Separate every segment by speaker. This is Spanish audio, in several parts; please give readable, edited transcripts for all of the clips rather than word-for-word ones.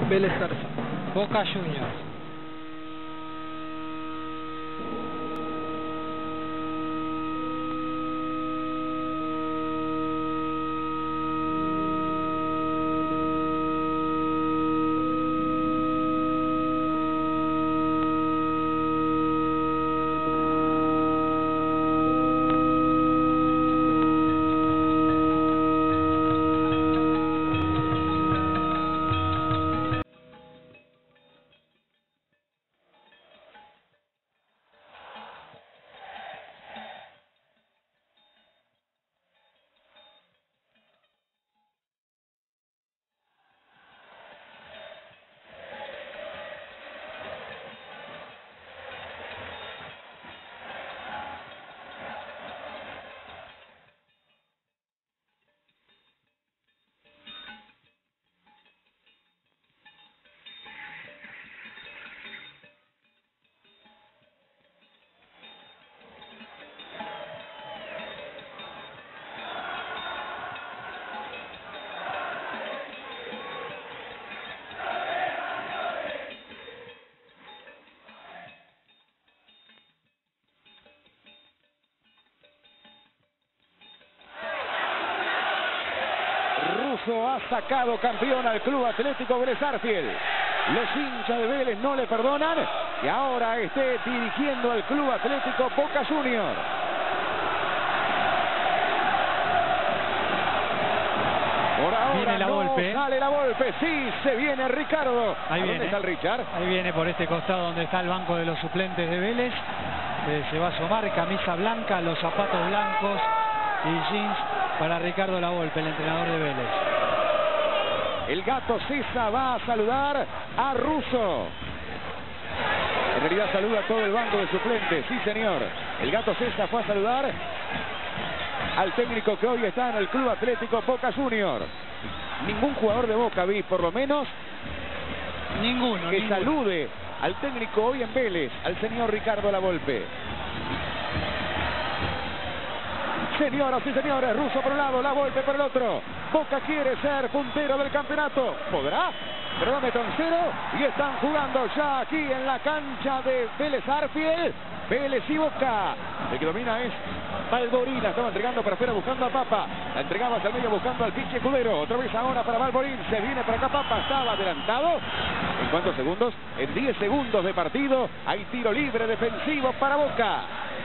Speaker 1: Vélez Sarsfield.
Speaker 2: Boca Juniors.
Speaker 3: Ha sacado campeón al Club Atlético Vélez Sarsfield. Los hinchas de Vélez no le perdonan y ahora esté dirigiendo al Club Atlético Boca Juniors. Por ahora
Speaker 2: viene la
Speaker 3: no
Speaker 2: Volpe.
Speaker 3: Sale la Volpe, sí, se viene Ricardo.
Speaker 2: Ahí viene.
Speaker 3: ¿Dónde está el Richard?
Speaker 2: Ahí viene por este costado donde está el banco de los suplentes de Vélez. Se va a asomar, camisa blanca, los zapatos blancos y jeans para Ricardo La Volpe, el entrenador de Vélez.
Speaker 3: El Gato César va a saludar a Russo. En realidad saluda a todo el banco de suplentes, sí señor. El Gato César fue a saludar al técnico que hoy está en el Club Atlético Boca Juniors. Ningún jugador de Boca vi, por lo menos, que salude al técnico hoy en Vélez, al señor Ricardo La Volpe. Señoras y señores, Russo por un lado, La Volpe por el otro. Boca quiere ser puntero del campeonato. ¿Podrá? Cronómetro en cero. Y están jugando ya aquí en la cancha de Vélez Sarsfield. Vélez y Boca. El que domina es Balborín. La estaba entregando para afuera buscando a Papa. La entregaba hacia el medio buscando al pinche Escudero. Otra vez ahora para Balborín. Se viene para acá Papa. Estaba adelantado. ¿En cuántos segundos? En 10 segundos de partido. Hay tiro libre defensivo para Boca.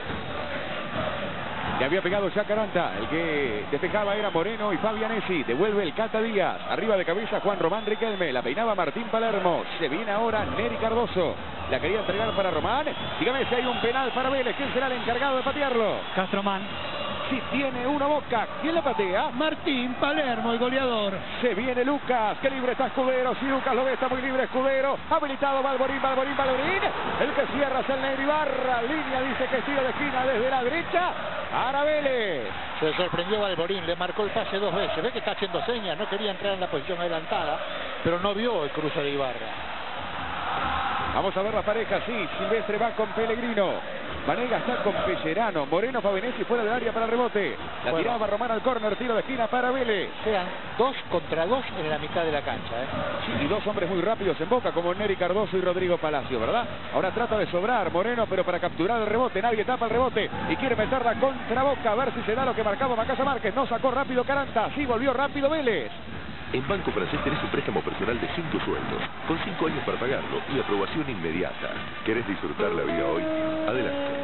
Speaker 3: Le había pegado ya Caranta. El que despejaba era Moreno y Fabianesi. Devuelve el Cata Díaz. Arriba de cabeza Juan Román Riquelme. La peinaba Martín Palermo. Se viene ahora Neri Cardoso. La quería entregar para Román. Dígame si hay un penal para Vélez. ¿Quién será el encargado de patearlo?
Speaker 2: Castromán.
Speaker 3: Si tiene uno Boca. ¿Quién la patea?
Speaker 1: Martín Palermo, el goleador.
Speaker 3: Se viene Lucas. Qué libre está Escudero. Si Lucas lo ve, está muy libre Escudero. Habilitado Balborín. El que cierra es el Neri Ibarra. Línea dice que es tiro de esquina desde la derecha. Para Vélez.
Speaker 4: Se sorprendió Balborín, le marcó el pase 2 veces. Ve que está haciendo señas, no quería entrar en la posición adelantada, pero no vio el cruce de Ibarra.
Speaker 3: Vamos a ver la pareja, sí. Silvestre va con Pellegrino. Vanega está con Pellerano. Moreno Favenesi fuera del área para el rebote. La tiraba Román al córner, tiro de esquina para Vélez.
Speaker 4: Sean 2 contra 2 en la mitad de la cancha.
Speaker 3: Sí, y dos hombres muy rápidos en Boca, como Neri Cardoso y Rodrigo Palacio, ¿verdad? Ahora trata de sobrar Moreno, pero para capturar el rebote. Nadie tapa el rebote y quiere meterla contra Boca. A ver si se da lo que marcaba Macaya Márquez. No sacó rápido Caranta. Sí, volvió rápido Vélez.
Speaker 5: En Banco Francés tenés un préstamo personal de 5 sueldos, con 5 años para pagarlo y aprobación inmediata. ¿Querés disfrutar la vida hoy? Adelante.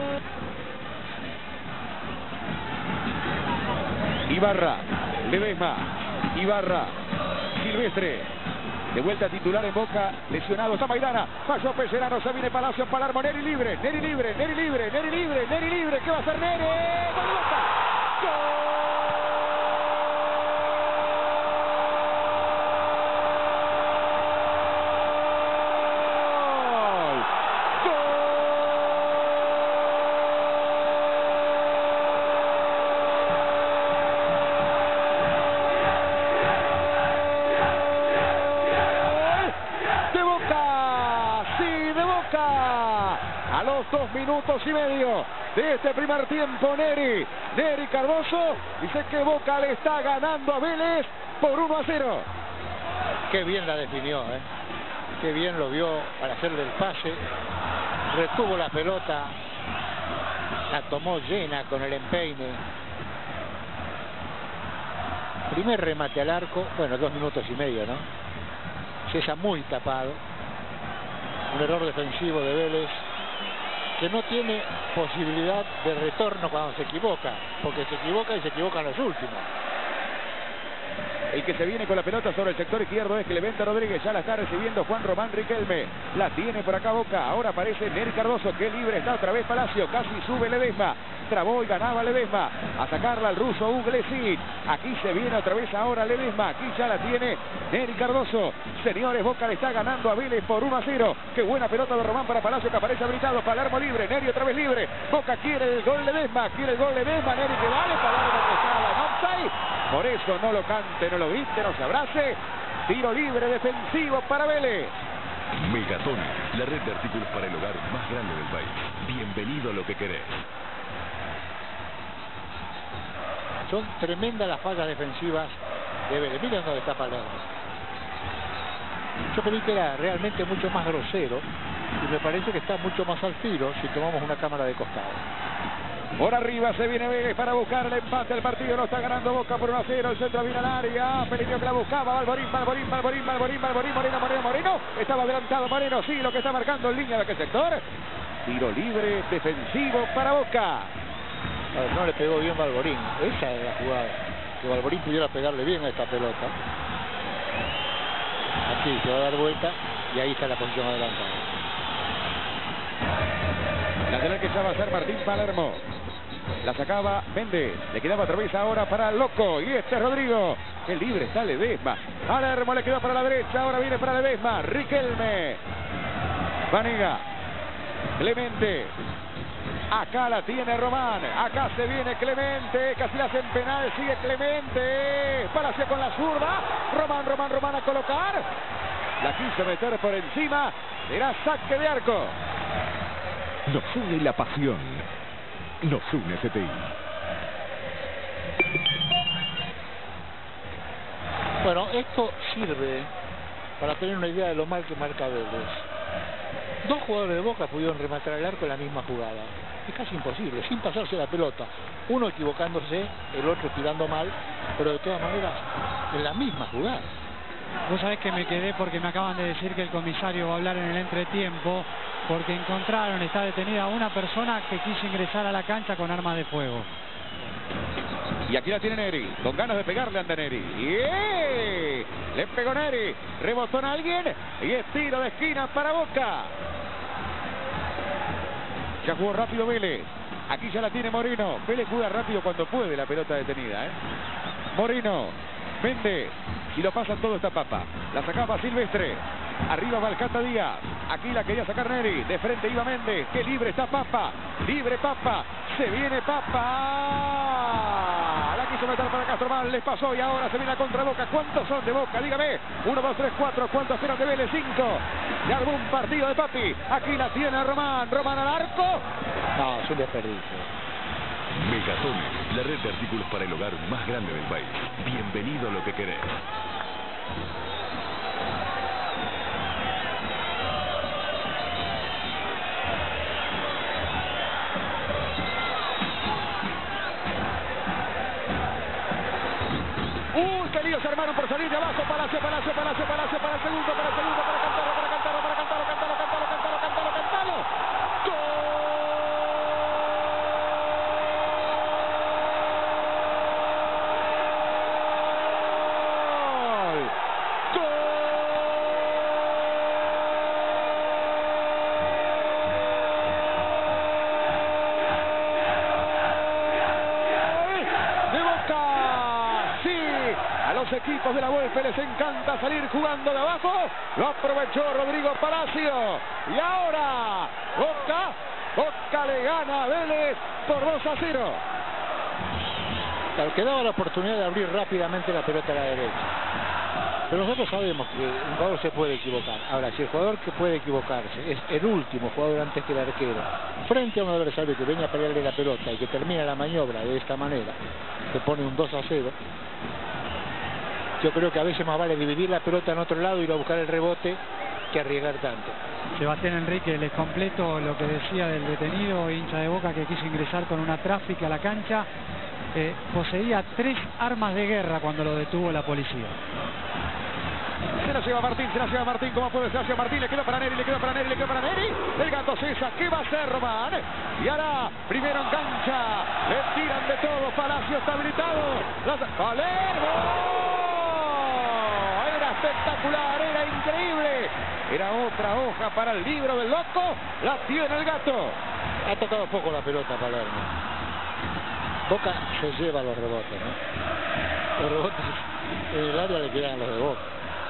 Speaker 3: Ibarra, Ledesma, Ibarra, Silvestre. De vuelta titular en Boca, lesionado está Maidana. Falló Pellerano, se viene Palacio, Palermo, Neri libre. ¿Qué va a hacer Neri? ¡Gol! A los 2 minutos y medio de este primer tiempo, Neri Cardoso dice que Boca le está ganando a Vélez por 1-0.
Speaker 4: Qué bien la definió, Qué bien lo vio para hacerle el pase. Retuvo la pelota. La tomó llena con el empeine. Primer remate al arco. Bueno, 2 minutos y medio, ¿no? César muy tapado. Un error defensivo de Vélez, que no tiene posibilidad de retorno cuando se equivoca, porque se equivoca y se equivocan los últimos.
Speaker 3: El que se viene con la pelota sobre el sector izquierdo es Clemente Rodríguez. Ya la está recibiendo Juan Román Riquelme. La tiene por acá Boca. Ahora aparece Nery Cardoso. Que libre está otra vez Palacio. Casi sube Ledesma. Trabó y ganaba Ledesma. A sacarla al ruso Uglesic. Aquí se viene otra vez ahora Ledesma. Aquí ya la tiene Nery Cardoso. Señores, Boca le está ganando a Vélez por 1-0. Qué buena pelota de Román para Palacio, que aparece habilitado. Palermo libre. Nery otra vez libre. Boca quiere el gol Ledesma. Quiere el gol Ledesma. Nery que vale. Palermo que estaba en offside. Por eso no lo cante, no lo viste, no se abrace. Tiro libre defensivo para Vélez.
Speaker 5: Megatón, la red de artículos para el hogar más grande del país. Bienvenido a lo que querés.
Speaker 4: Son tremendas las fallas defensivas de Vélez. Miren dónde está Palermo. Yo creí que era realmente mucho más grosero y me parece que está mucho más al tiro si tomamos una cámara de costado.
Speaker 3: Por arriba se viene Vélez para buscar el empate. El partido lo está ganando Boca por 1-0. El centro viene al área. Peligro que la buscaba. Balborín. Moreno. Estaba adelantado Moreno. Sí, lo que está marcando en línea de aquel sector. Tiro libre defensivo para Boca.
Speaker 4: A ver, no le pegó bien Balborín. Esa es la jugada. Que Balborín pudiera pegarle bien a esta pelota. Aquí se va a dar vuelta y ahí está la posición adelantada.
Speaker 3: Lateral que ya va a ser Martín Palermo. La sacaba Méndez. Le quedaba otra vez ahora para Loco. Y este es Rodrigo. Que libre está Ledesma. Palermo le quedó para la derecha. Ahora viene para Ledesma. Riquelme. Vanega. Clemente. Acá la tiene Román. Acá se viene Clemente. Casi la hacen penal. Sigue Clemente. Palacio con la zurda. Román a colocar. La quiso meter por encima. Será saque de arco.
Speaker 6: Nos une la pasión. Nos une CTI.
Speaker 4: Bueno, esto sirve para tener una idea de lo mal que marca Vélez. 2 jugadores de Boca pudieron rematar el arco en la misma jugada. Es casi imposible, sin pasarse la pelota. Uno equivocándose, el otro tirando mal, pero de todas maneras en la misma jugada.
Speaker 2: Vos sabés que me quedé porque me acaban de decir que el comisario va a hablar en el entretiempo, porque encontraron, está detenida una persona que quiso ingresar a la cancha con armas de fuego.
Speaker 3: Y aquí la tiene Nery, con ganas de pegarle anda Nery. ¡Yeah! Le pegó Nery, rebotó en alguien y es tiro de esquina para Boca. Ya jugó rápido Vélez. Aquí ya la tiene Moreno. Vélez juega rápido cuando puede, la pelota detenida, Moreno, Méndez. Y lo pasa todo esta Papa. La sacaba Silvestre. Arriba va Alcata Díaz. Aquí la quería sacar Nery. De frente iba Méndez. Que libre está Papa. Libre Papa. Se viene Papa. La quiso meter para Castromal. Les pasó y ahora se viene a contra Boca. ¿Cuántos son de Boca? Dígame. 1, 2, 3, 4. ¿Cuántos eran de Vélez? 5. Y algún partido de Papi. Aquí la tiene Román. Román al arco.
Speaker 4: No, es un desperdicio.
Speaker 5: Megatón, la red de artículos para el hogar más grande del país. Bienvenido a lo que querés.
Speaker 3: ¡Qué lío se armaron por salir de abajo! Palacio para el segundo, para Cantaro. ¡Gol! Equipos de la Volpe les encanta salir jugando de abajo. Lo aprovechó Rodrigo Palacio. Y ahora Boca le gana a Vélez por 2-0.
Speaker 4: Claro, que daba la oportunidad de abrir rápidamente la pelota a la derecha. Pero nosotros sabemos que un jugador se puede equivocar. Ahora, si el jugador que puede equivocarse es el último jugador antes que el arquero, frente a un adversario que venga a pelearle la pelota y que termina la maniobra de esta manera, que pone un 2-0, yo creo que a veces más vale dividir la pelota en otro lado, ir a buscar el rebote que arriesgar tanto.
Speaker 2: Sebastián Enrique, les completo lo que decía del detenido hincha de Boca que quiso ingresar con una tráfica a la cancha. Poseía 3 armas de guerra cuando lo detuvo la policía.
Speaker 3: Se la lleva Martín, ¿cómo puede ser? Martín, le quedó para Neri, le quedó para Neri. El Gato César, ¿qué va a hacer Román? Y ahora, primero en cancha, le tiran de todo, Palacio está habilitado. ¡Palermo! Era espectacular, era increíble. Era otra hoja para el libro del loco, la tiene el Gato.
Speaker 4: Ha tocado poco la pelota Palermo. Boca se lleva los rebotes, ¿no? Los rebotes en el área le quedan a los de Boca.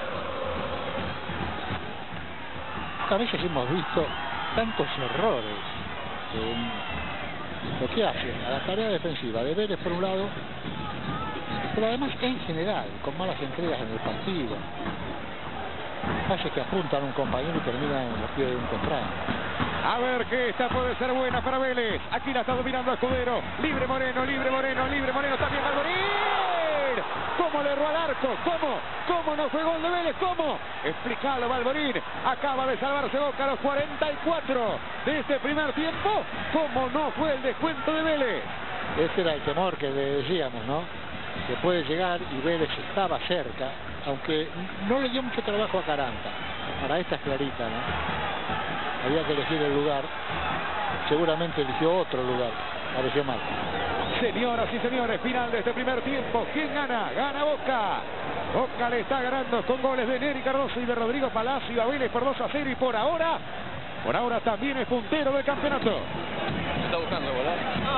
Speaker 4: A veces hemos visto tantos errores en lo que hace a la tarea defensiva de Vélez por un lado, pero además en general, con malas entregas en el partido. Pases que apuntan a un compañero y terminan en los pies de un contrario.
Speaker 3: A ver que esta puede ser buena para Vélez. Aquí la está dominando Escudero. Libre Moreno, también Valdorín. ¿Cómo le erró al arco? ¿Cómo no fue gol de Vélez? ¿Cómo? Explícalo, Valdorín. Acaba de salvarse Boca a los 44 de este primer tiempo. ¿Cómo no fue el descuento de Vélez?
Speaker 4: Ese era el temor que le decíamos, ¿no? Que puede llegar y Vélez estaba cerca, aunque no le dio mucho trabajo a Caranta. Para esta es clarita, ¿no? Había que elegir el lugar. Seguramente eligió otro lugar. Pareció mal.
Speaker 3: Señoras y señores, final de este primer tiempo. ¿Quién gana? Gana Boca. Boca le está ganando con goles de Neri Cardoso y de Rodrigo Palacio a Vélez por 2-0 y por ahora también es puntero del campeonato.
Speaker 4: Está buscando volar.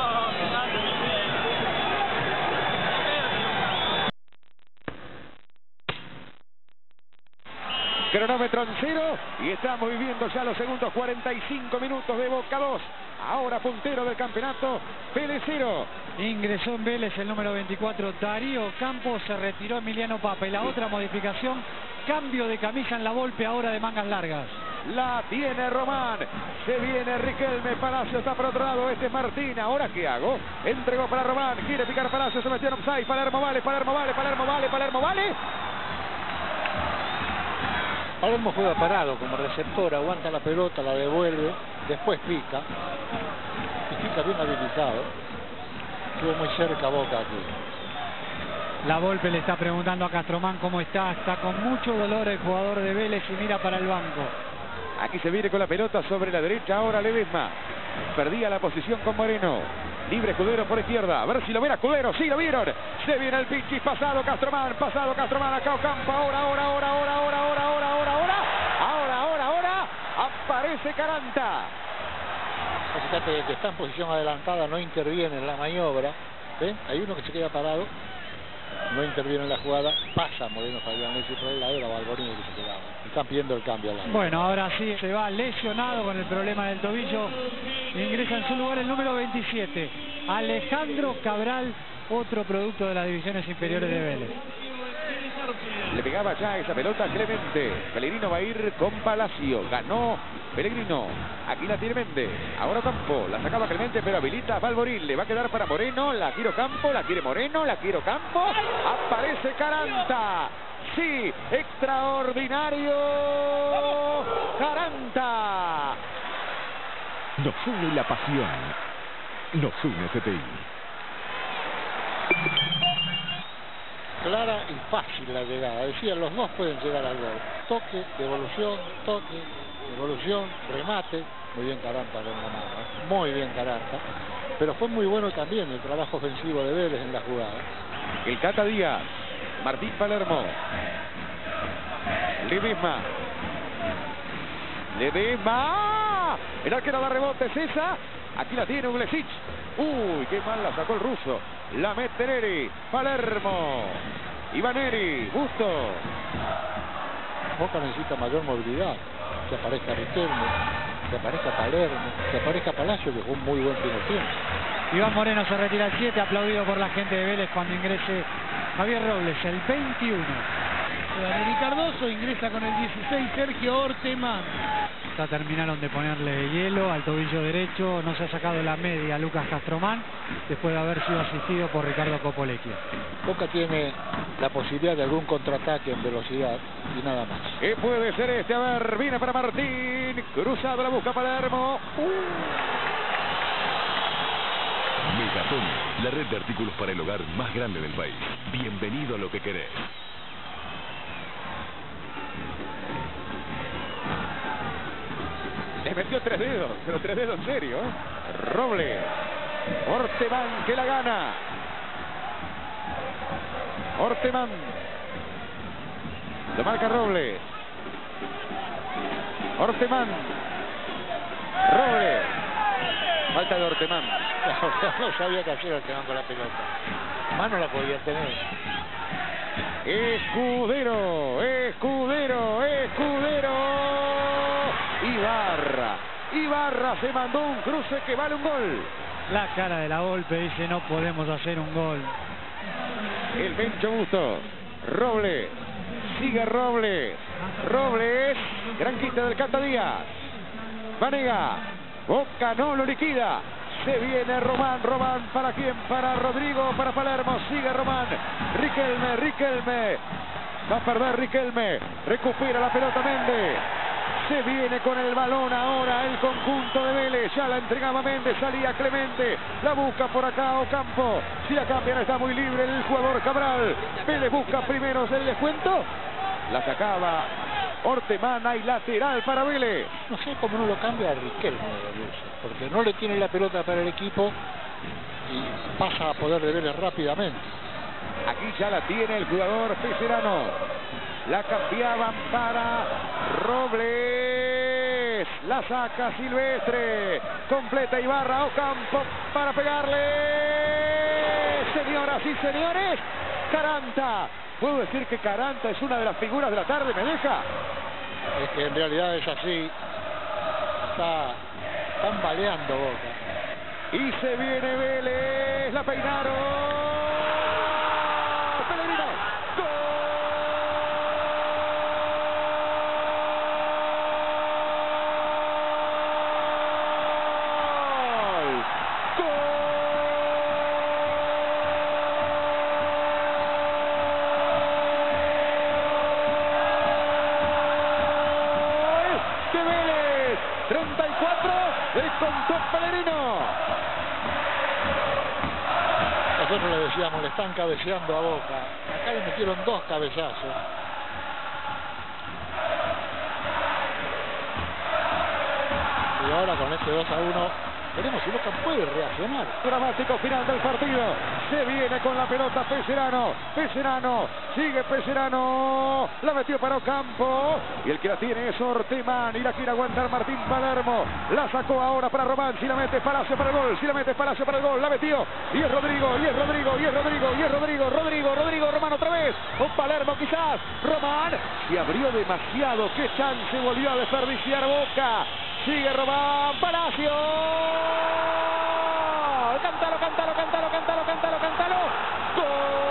Speaker 3: Cronómetro en 0 y estamos viviendo ya los segundos 45 minutos de Boca 2. Ahora puntero del campeonato, Vélez 0.
Speaker 2: Ingresó en Vélez el número 24, Darío Campos, se retiró Emiliano Papa. Y la otra modificación, cambio de camisa en la Volpe, ahora de mangas largas.
Speaker 3: La tiene Román, se viene Riquelme, Palacio está por otro lado, este es Martín. ¿Ahora qué hago? Entregó para Román, quiere picar Palacio, se metió en offside. Palermo vale.
Speaker 4: Palermo juega parado como receptor, aguanta la pelota, la devuelve, después pica. Y pica bien habilitado. Estuvo muy cerca Boca aquí.
Speaker 2: La Volpe le está preguntando a Castromán cómo está. Está con mucho dolor el jugador de Vélez y mira para el banco.
Speaker 3: Aquí se viene con la pelota sobre la derecha, ahora Ledesma. Perdía la posición con Moreno. Libre Escudero por izquierda. A ver si lo ven a Escudero. Sí, lo vieron. Se viene el Pichis. Pasado Castromán. Acá Ocampo. Ahora. Aparece Caranta.
Speaker 4: Fíjate de que está en posición adelantada, no interviene en la maniobra. ¿Ven? Hay uno que se queda parado. No interviene en la jugada. Pasa Moreno Fabianesi por el lado. Era Valdorín que se quedaba. Están pidiendo el cambio al lado.
Speaker 2: Bueno, ahora sí se va lesionado con el problema del tobillo. Ingresa en su lugar el número 27, Alejandro Cabral, otro producto de las divisiones inferiores de Vélez.
Speaker 3: Le pegaba ya esa pelota Clemente. Pellegrino va a ir con Palacio. Ganó Pellegrino. Aquí la tiene Méndez. Ahora Campo. La sacaba Clemente, pero habilita a Valdorín. Le va a quedar para Moreno. La quiero Campo. La quiere Moreno. La quiero Campo. Aparece Caranta. Sí, extraordinario. Caranta.
Speaker 6: Nos une la pasión. Nos une CTI.
Speaker 4: Clara y fácil la llegada. Decía, los dos pueden llegar al gol. Toque, devolución, remate. Muy bien Caranta con la mano, ¿eh? Muy bien Caranta. Pero fue muy bueno también el trabajo ofensivo de Vélez en la jugada.
Speaker 3: El Cata Díaz. Martín Palermo. Ledesma. El arquero da rebote, César. Aquí la tiene Uglesic. Uy, qué mal la sacó el ruso. La mete Neri. Palermo. Ivaneri. Busto.
Speaker 4: Boca necesita mayor movilidad. Que aparezca Riquelme, que aparezca Palermo, que aparezca Palacio, que fue un muy buen primer tiempo.
Speaker 2: Iván Moreno se retira al 7, aplaudido por la gente de Vélez cuando ingrese Javier Robles, el 21.
Speaker 1: Neri Cardoso ingresa con el 16, Sergio Ortemán.
Speaker 2: Ya terminaron de ponerle hielo al tobillo derecho. No se ha sacado la media Lucas Castromán después de haber sido asistido por Ricardo Copolecchio.
Speaker 4: Boca tiene la posibilidad de algún contraataque en velocidad y nada más.
Speaker 3: ¿Qué puede ser este? A ver, viene para Martín. Cruzado, la busca Palermo.
Speaker 5: Megatón, la red de artículos para el hogar más grande del país. Bienvenido a lo que querés.
Speaker 3: Le metió 3 dedos, pero 3 dedos en serio, ¿eh? Roble. Orteman que la gana. Orteman. Lo marca Roble. Orteman. Roble. Falta de Orteman.
Speaker 4: No sabía qué hacer Orteman con la pelota. Mano la podía tener.
Speaker 3: Escudero. Escudero. Escudero. Ibarra se mandó un cruce que vale un gol.
Speaker 2: La cara de la Volpe dice: no podemos hacer un gol.
Speaker 3: El Bencho Busto. Roble. Sigue Roble. Robles. Gran quita del Cata Díaz. Vanega. Boca no lo liquida. Se viene Román. Román para quién? Para Rodrigo. Para Palermo. Sigue Román. Riquelme. Va a perder Riquelme. Recupera la pelota Méndez. Se viene con el balón ahora el conjunto de Vélez. Ya la entregaba Méndez, salía Clemente. La busca por acá Ocampo. Si la cambian está muy libre el jugador Cabral. Vélez busca primero el descuento. La sacaba Orteman. Hay lateral para Vélez.
Speaker 4: No sé cómo no lo cambia a Riquelme, porque no le tiene la pelota para el equipo y pasa a poder de Vélez rápidamente.
Speaker 3: Aquí ya la tiene el jugador Pecerano. La cambiaban para Robles. La saca Silvestre. Completa Ibarra. Ocampo para pegarle. Señoras y señores, Caranta. ¿Puedo decir que Caranta es una de las figuras de la tarde? ¿Me deja?
Speaker 4: Es que en realidad es así. Están baleando Boca.
Speaker 3: Y se viene Vélez. La peinaron.
Speaker 4: Nosotros le decíamos, le están cabeceando a Boca. Acá le metieron 2 cabezazos. Y ahora con este 2-1, veremos si Boca puede reaccionar.
Speaker 3: Dramático final del partido. Se viene con la pelota Pecerano. Sigue Pecerano. La metió para Ocampo. Y el que la tiene es Orteman. Y la quiere aguantar Martín Palermo. La sacó ahora para Román. Si la mete Palacio para el gol. La metió. Y es Rodrigo. Rodrigo. Román otra vez. O Palermo quizás. Román. Se abrió demasiado. Qué chance volvió a desperdiciar Boca. Sigue Román. Palacio. Cántalo. ¡Gol!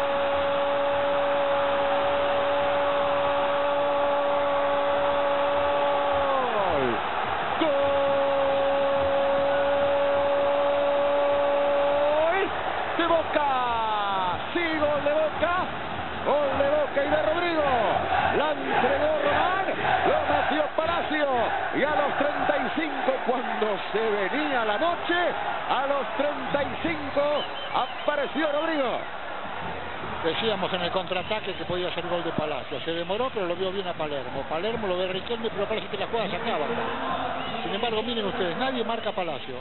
Speaker 3: De Boca. Sí, gol de Boca. Gol de Boca y de Rodrigo. La entregó Román. Lo metió Palacio. Y a los 35, cuando se venía la noche, a los 35 apareció Rodrigo.
Speaker 4: Decíamos en el contraataque que podía ser gol de Palacio. Se demoró, pero lo vio bien a Palermo. Palermo lo ve a Riquelme, pero parece que la jugada se acaba. Sin embargo, miren ustedes, nadie marca a Palacio.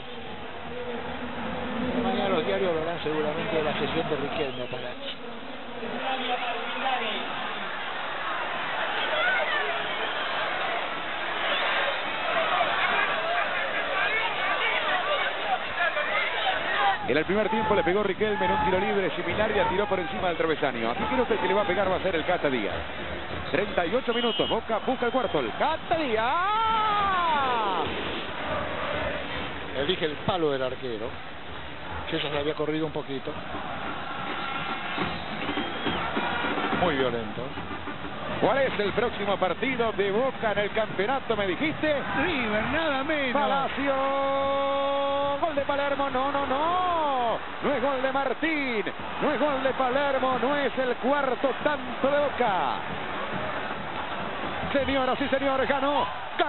Speaker 4: Mañana los diarios hablarán seguramente de la sesión de Riquelme a Palacio.
Speaker 3: En el primer tiempo le pegó Riquelme en un tiro libre similar y la tiró por encima del travesaño. Aquí creo que el que le va a pegar va a ser el Cata Díaz. 38 minutos, Boca busca el cuarto. El Cata Díaz.
Speaker 4: Elige el palo del arquero. César le había corrido un poquito. Muy violento.
Speaker 3: ¿Cuál es el próximo partido de Boca en el campeonato, me dijiste?
Speaker 1: River, nada menos.
Speaker 3: Palacio. Gol de Palermo. No. No es gol de Martín. No es gol de Palermo. No es el cuarto tanto de Boca. Señoras y señores, ganó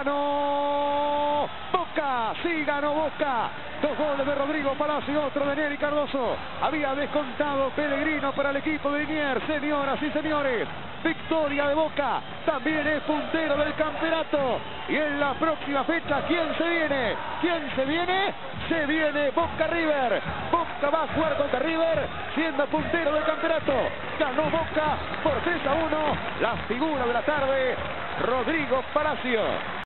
Speaker 3: Boca, sí ganó Boca. 2 goles de Rodrigo Palacio, otro de Neri Cardoso. Había descontado Pellegrino para el equipo de Liniers. Señoras y señores, victoria de Boca, también es puntero del campeonato. Y en la próxima fecha, ¿quién se viene? Se viene Boca River. Boca va a jugar contra River, siendo puntero del campeonato. Ganó Boca por 3-1. La figura de la tarde, Rodrigo Palacio.